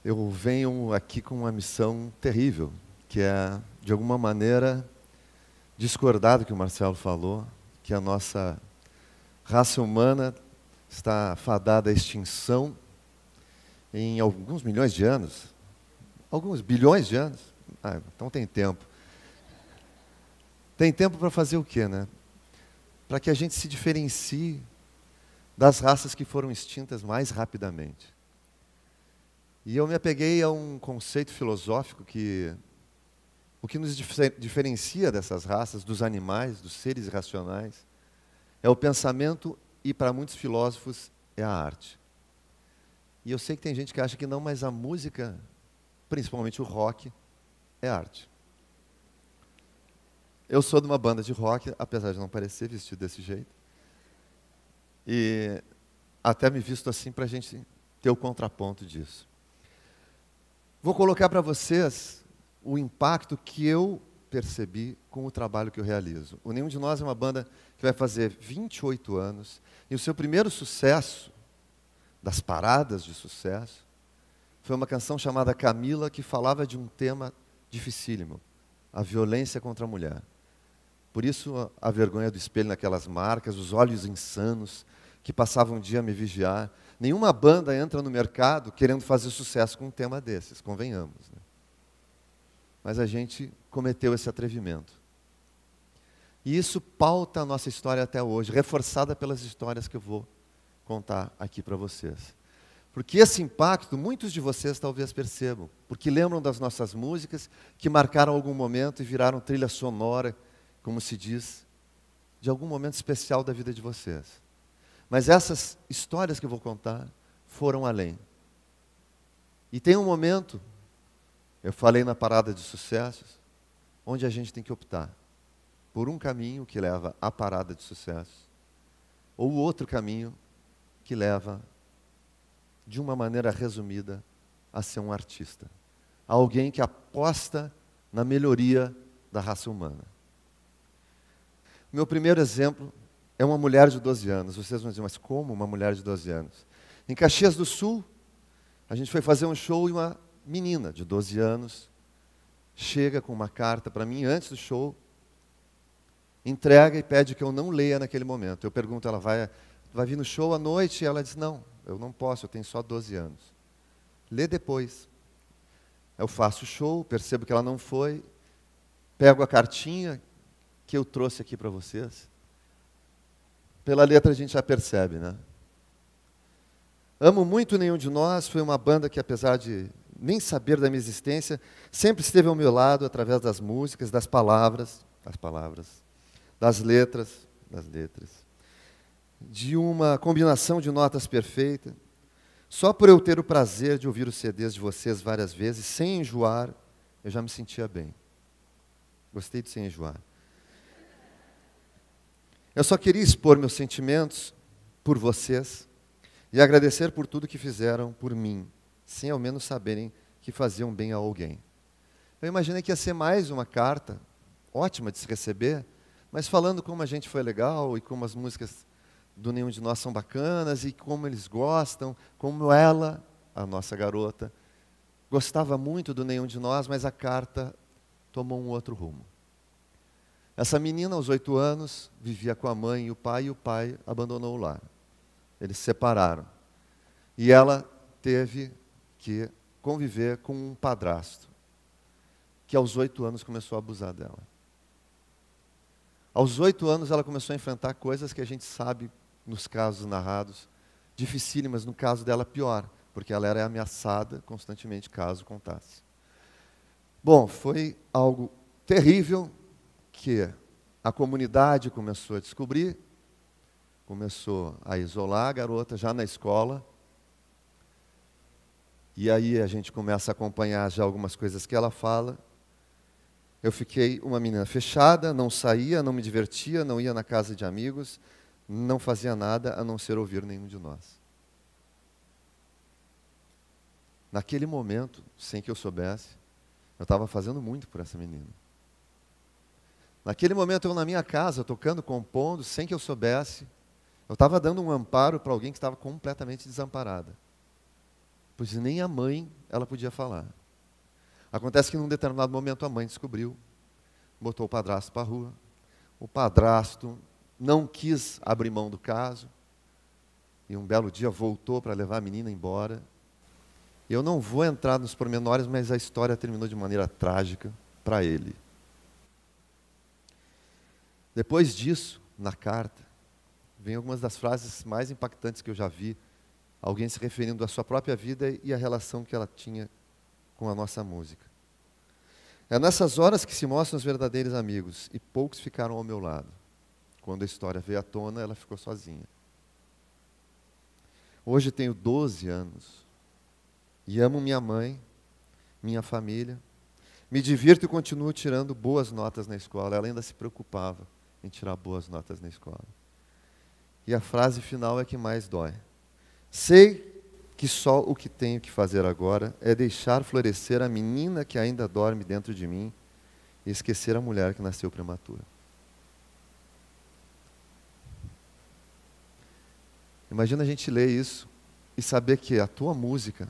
Eu venho aqui com uma missão terrível, que é, de alguma maneira, discordar do que o Marcelo falou, que a nossa raça humana está fadada à extinção em alguns milhões de anos, alguns bilhões de anos. Então tem tempo. Tem tempo para fazer o quê, né? Para que a gente se diferencie das raças que foram extintas mais rapidamente. E eu me apeguei a um conceito filosófico que o que nos diferencia dessas raças, dos animais, dos seres irracionais, é o pensamento e, para muitos filósofos, é a arte. E eu sei que tem gente que acha que não, mas a música, principalmente o rock, é arte. Eu sou de uma banda de rock, apesar de não parecer vestido desse jeito. E até me visto assim para a gente ter o contraponto disso. Vou colocar para vocês o impacto que eu percebi com o trabalho que eu realizo. O Nenhum de Nós é uma banda que vai fazer 28 anos, e o seu primeiro sucesso, das paradas de sucesso, foi uma canção chamada Camila, que falava de um tema dificílimo, a violência contra a mulher. Por isso a vergonha do espelho naquelas marcas, os olhos insanos, que passavam um dia a me vigiar. Nenhuma banda entra no mercado querendo fazer sucesso com um tema desses, convenhamos, né? Mas a gente cometeu esse atrevimento. E isso pauta a nossa história até hoje, reforçada pelas histórias que eu vou contar aqui para vocês. Porque esse impacto, muitos de vocês talvez percebam, porque lembram das nossas músicas, que marcaram algum momento e viraram trilha sonora, como se diz, de algum momento especial da vida de vocês. Mas essas histórias que eu vou contar foram além. E tem um momento, eu falei na parada de sucessos, onde a gente tem que optar por um caminho que leva à parada de sucesso, ou outro caminho que leva, de uma maneira resumida, a ser um artista. Alguém que aposta na melhoria da raça humana. Meu primeiro exemplo é uma mulher de 12 anos. Vocês vão dizer, mas como uma mulher de 12 anos? Em Caxias do Sul, a gente foi fazer um show e uma menina de 12 anos chega com uma carta para mim antes do show, entrega e pede que eu não leia naquele momento. Eu pergunto, ela vai vir no show à noite? E ela diz, não, eu não posso, eu tenho só 12 anos. Lê depois. Eu faço o show, percebo que ela não foi, pego a cartinha que eu trouxe aqui para vocês. Pela letra a gente já percebe, né? Amo muito Nenhum de Nós, foi uma banda que, apesar de nem saber da minha existência, sempre esteve ao meu lado através das músicas, das palavras, das letras, de uma combinação de notas perfeita. Só por eu ter o prazer de ouvir os CDs de vocês várias vezes, sem enjoar, eu já me sentia bem. Gostei de sem enjoar. Eu só queria expor meus sentimentos por vocês e agradecer por tudo que fizeram por mim, sem ao menos saberem que faziam bem a alguém. Eu imaginei que ia ser mais uma carta, ótima de se receber, mas falando como a gente foi legal e como as músicas do Nenhum de Nós são bacanas e como eles gostam, como ela, a nossa garota, gostava muito do Nenhum de Nós, mas a carta tomou um outro rumo. Essa menina, aos 8 anos, vivia com a mãe e o pai abandonou o lar. Eles se separaram. E ela teve que conviver com um padrasto, que aos 8 anos começou a abusar dela. Aos 8 anos ela começou a enfrentar coisas que a gente sabe, nos casos narrados, dificílimas, no caso dela pior, porque ela era ameaçada constantemente caso contasse. Bom, foi algo terrível, que a comunidade começou a descobrir, começou a isolar a garota já na escola, e aí a gente começa a acompanhar já algumas coisas que ela fala. Eu fiquei uma menina fechada, não saía, não me divertia, não ia na casa de amigos, não fazia nada a não ser ouvir Nenhum de Nós. Naquele momento, sem que eu soubesse, eu estava fazendo muito por essa menina. Naquele momento, eu na minha casa, tocando, compondo, sem que eu soubesse, eu estava dando um amparo para alguém que estava completamente desamparada. pois nem a mãe ela podia falar. Acontece que num determinado momento a mãe descobriu, botou o padrasto para a rua. O padrasto não quis abrir mão do caso, e um belo dia voltou para levar a menina embora. Eu não vou entrar nos pormenores, mas a história terminou de maneira trágica para ele. Depois disso, na carta, vem algumas das frases mais impactantes que eu já vi, alguém se referindo à sua própria vida e à relação que ela tinha com a nossa música. É nessas horas que se mostram os verdadeiros amigos, e poucos ficaram ao meu lado. Quando a história veio à tona, ela ficou sozinha. Hoje tenho 12 anos, e amo minha mãe, minha família, me divirto e continuo tirando boas notas na escola. Ela ainda se preocupava em tirar boas notas na escola. E a frase final é que mais dói. Sei que só o que tenho que fazer agora é deixar florescer a menina que ainda dorme dentro de mim e esquecer a mulher que nasceu prematura. Imagina a gente ler isso e saber que a tua música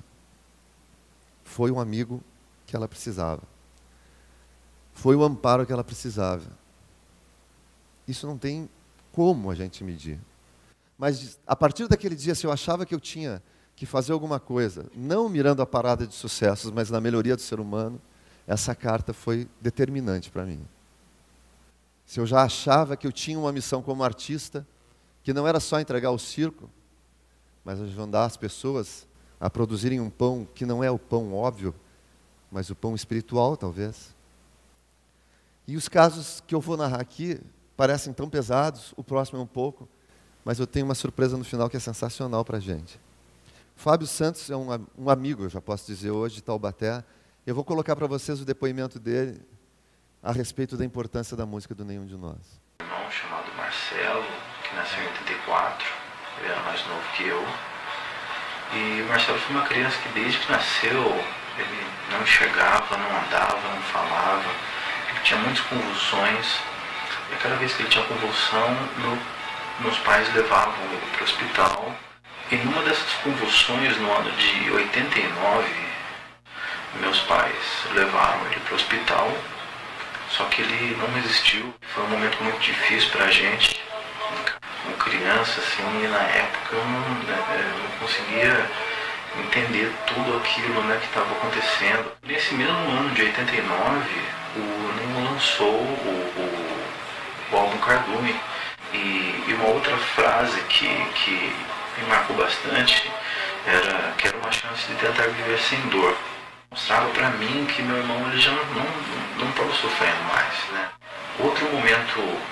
foi um amigo que ela precisava. Foi o amparo que ela precisava. Isso não tem como a gente medir. Mas a partir daquele dia, se eu achava que eu tinha que fazer alguma coisa, não mirando a parada de sucessos, mas na melhoria do ser humano, essa carta foi determinante para mim. Se eu já achava que eu tinha uma missão como artista, que não era só entregar o circo, mas ajudar as pessoas a produzirem um pão que não é o pão óbvio, mas o pão espiritual, talvez. E os casos que eu vou narrar aqui parecem tão pesados, o próximo é um pouco, mas eu tenho uma surpresa no final que é sensacional para a gente. Fábio Santos é um amigo, eu já posso dizer hoje, de Taubaté. Eu vou colocar para vocês o depoimento dele a respeito da importância da música do Nenhum de Nós. Um irmão chamado Marcelo, que nasceu em 84, ele era mais novo que eu. E o Marcelo foi uma criança que desde que nasceu, ele não enxergava, não andava, não falava. Ele tinha muitas convulsões. E cada vez que ele tinha convulsão, meus pais levavam ele para o hospital. E numa dessas convulsões, no ano de 89, meus pais levaram ele para o hospital. Só que ele não resistiu. Foi um momento muito difícil para a gente. Como criança, assim, e na época eu não conseguia entender tudo aquilo, né, que estava acontecendo. Nesse mesmo ano de 89, o Nenhum lançou o álbum Cardume. E uma outra frase que me marcou bastante era que era uma chance de tentar viver sem dor. Mostrava para mim que meu irmão ele já não estava sofrendo mais, né? Outro momento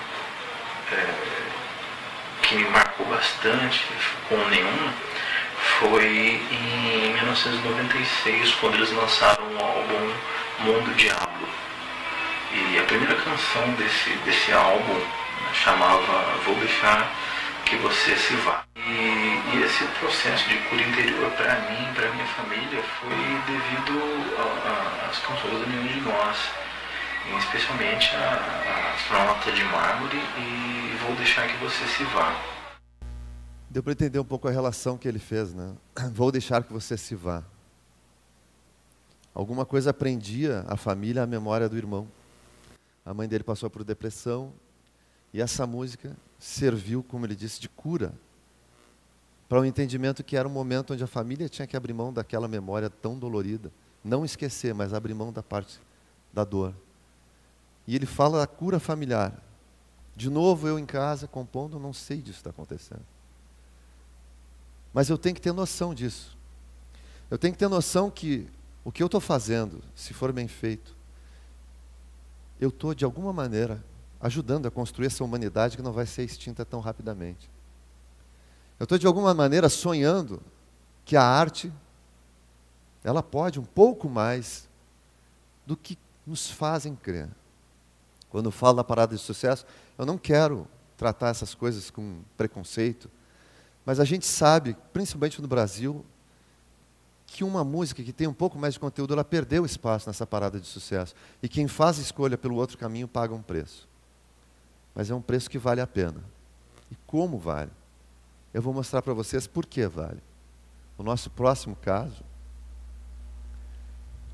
que me marcou bastante com o Nenhum foi em 1996, quando eles lançaram o álbum Mundo Diablo. E a primeira canção desse álbum, né, chamava Vou Deixar Que Você Se Vá. E esse processo de cura interior para mim, para minha família, foi devido às canções do Nenhum de Nós, especialmente a Astronauta de Mármore e Vou Deixar Que Você Se Vá. Deu para entender um pouco a relação que ele fez, né? Vou deixar que você se vá. Alguma coisa prendia a família à memória do irmão. A mãe dele passou por depressão e essa música serviu, como ele disse, de cura para o entendimento que era um momento onde a família tinha que abrir mão daquela memória tão dolorida. Não esquecer, mas abrir mão da parte da dor. E ele fala da cura familiar. De novo, eu em casa, compondo, não sei disso que está acontecendo. Mas eu tenho que ter noção disso. Eu tenho que ter noção que o que eu estou fazendo, se for bem feito, eu estou, de alguma maneira, ajudando a construir essa humanidade que não vai ser extinta tão rapidamente. Eu estou, de alguma maneira, sonhando que a arte, ela pode um pouco mais do que nos fazem crer. Quando eu falo da parada de sucesso, eu não quero tratar essas coisas com preconceito, mas a gente sabe, principalmente no Brasil, que uma música que tem um pouco mais de conteúdo, ela perdeu espaço nessa parada de sucesso. E quem faz escolha pelo outro caminho paga um preço. Mas é um preço que vale a pena. E como vale? Eu vou mostrar para vocês por que vale. O nosso próximo caso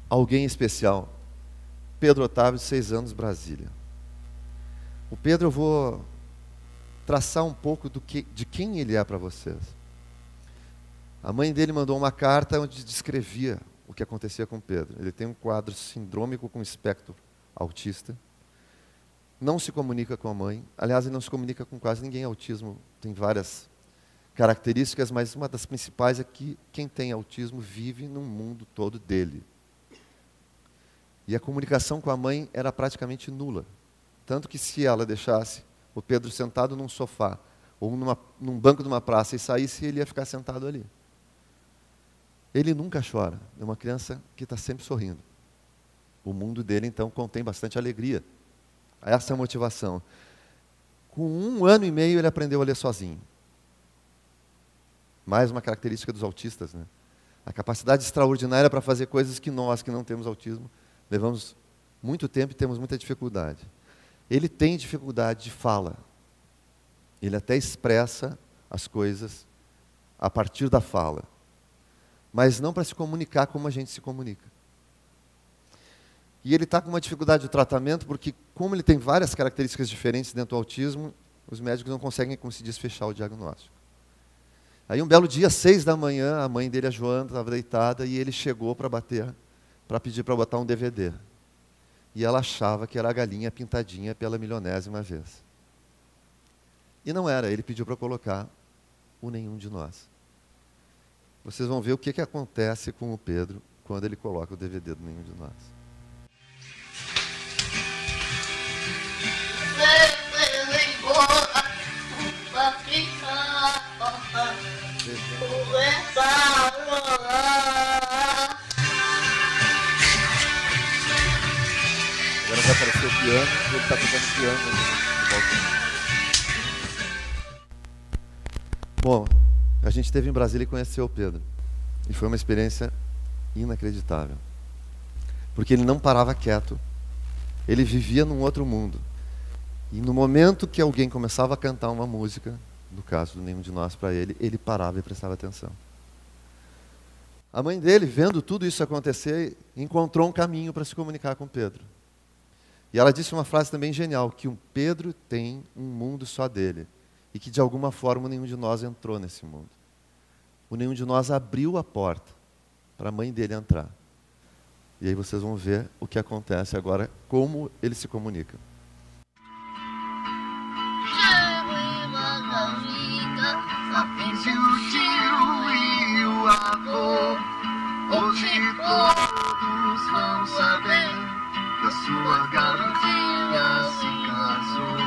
alguém especial. Pedro Otávio, 6 anos, Brasília. O Pedro, eu vou traçar um pouco de quem ele é para vocês. A mãe dele mandou uma carta onde descrevia o que acontecia com o Pedro. Ele tem um quadro sindrômico com espectro autista. Não se comunica com a mãe. Aliás, ele não se comunica com quase ninguém. Autismo tem várias características, mas uma das principais é que quem tem autismo vive num mundo todo dele. E a comunicação com a mãe era praticamente nula. Tanto que se ela deixasse o Pedro sentado num sofá ou num banco de uma praça e saísse, ele ia ficar sentado ali. Ele nunca chora. É uma criança que está sempre sorrindo. O mundo dele, então, contém bastante alegria. Essa é a motivação. Com 1 ano e meio, ele aprendeu a ler sozinho. Mais uma característica dos autistas, né? A capacidade extraordinária para fazer coisas que nós, que não temos autismo, levamos muito tempo e temos muita dificuldade. Ele tem dificuldade de fala. Ele até expressa as coisas a partir da fala. Mas não para se comunicar como a gente se comunica. E ele está com uma dificuldade de tratamento porque, como ele tem várias características diferentes dentro do autismo, os médicos não conseguem fechar o diagnóstico. Aí um belo dia, 6 da manhã, a mãe dele, a Joana, estava deitada e ele chegou para pedir para botar um DVD. E ela achava que era a galinha pintadinha pela milionésima vez. E não era, ele pediu para colocar o Nenhum de Nós. Vocês vão ver o que acontece com o Pedro quando ele coloca o DVD do Nenhum de Nós. Agora vai aparecer o piano, e ele está tocando piano no balcão. Bom, a gente esteve em Brasília e conheceu o Pedro. E foi uma experiência inacreditável. Porque ele não parava quieto. Ele vivia num outro mundo. E no momento que alguém começava a cantar uma música, no caso do Nenhum de Nós para ele, ele parava e prestava atenção. A mãe dele, vendo tudo isso acontecer, encontrou um caminho para se comunicar com Pedro. E ela disse uma frase também genial, que o Pedro tem um mundo só dele. E que de alguma forma o Nenhum de Nós entrou nesse mundo. O Nenhum de Nós abriu a porta para a mãe dele entrar. E aí vocês vão ver o que acontece agora, como ele se comunica. Entre o tio e o avô, hoje todos vão saber que a sua garotinha se casou.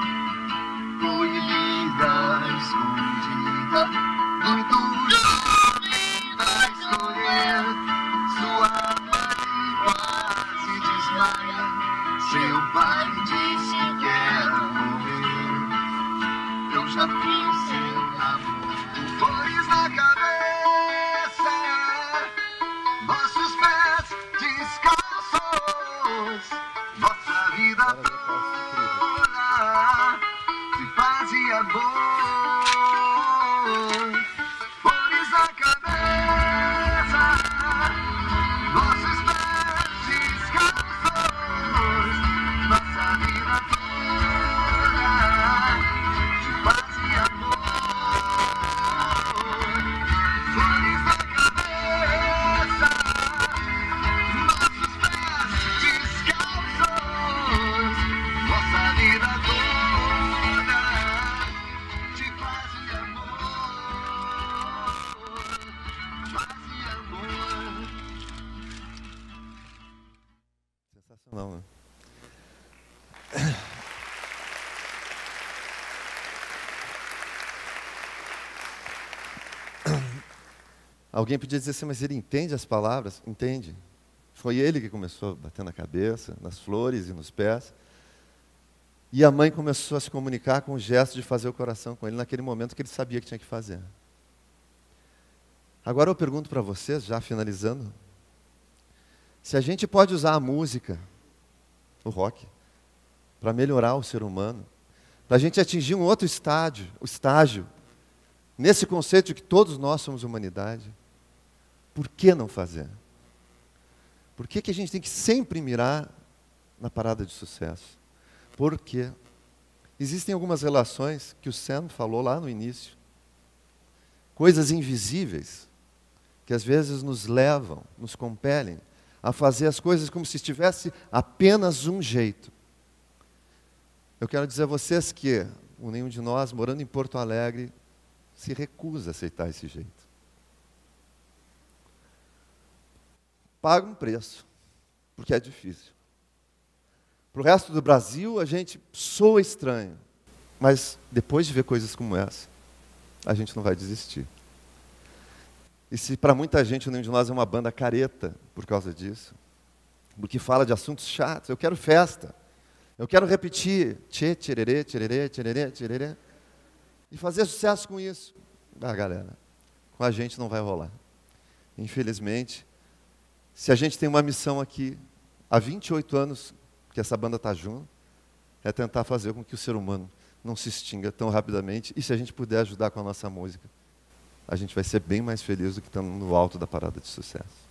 Proibida, escondida, muito jovem a escolher. Sua mãe quase desmaia, seu pai disse que quer morrer. Eu já fiz seu flores na cabeça, vossos pés descalços, vossa vida toda de paz e amor. Flores na cabeça, vossos pés descalços, vossa vida toda de paz e amor. Sensacional, né? Alguém podia dizer assim, mas ele entende as palavras? Entende. Foi ele que começou a bater na cabeça, nas flores e nos pés. E a mãe começou a se comunicar com o gesto de fazer o coração com ele naquele momento que ele sabia que tinha que fazer. Agora eu pergunto para vocês, já finalizando, se a gente pode usar a música, o rock, para melhorar o ser humano, para a gente atingir um outro estágio, nesse conceito de que todos nós somos humanidade, por que não fazer? Por que a gente tem que sempre mirar na parada de sucesso? Porque existem algumas relações que o Sam falou lá no início, coisas invisíveis, que às vezes nos levam, nos compelem a fazer as coisas como se estivesse apenas um jeito. Eu quero dizer a vocês que nenhum de nós, morando em Porto Alegre, se recusa a aceitar esse jeito. Paga um preço, porque é difícil. Para o resto do Brasil, a gente soa estranho, mas depois de ver coisas como essa, a gente não vai desistir. E se para muita gente o Nenhum de Nós é uma banda careta por causa disso, porque fala de assuntos chatos, eu quero festa, eu quero repetir, tchê, tchererê, tchererê, tchererê, tchererê, e fazer sucesso com isso. Ah, galera, com a gente não vai rolar. Infelizmente, se a gente tem uma missão aqui, há 28 anos que essa banda está junto, é tentar fazer com que o ser humano não se extinga tão rapidamente, e se a gente puder ajudar com a nossa música, a gente vai ser bem mais feliz do que estando no alto da parada de sucesso.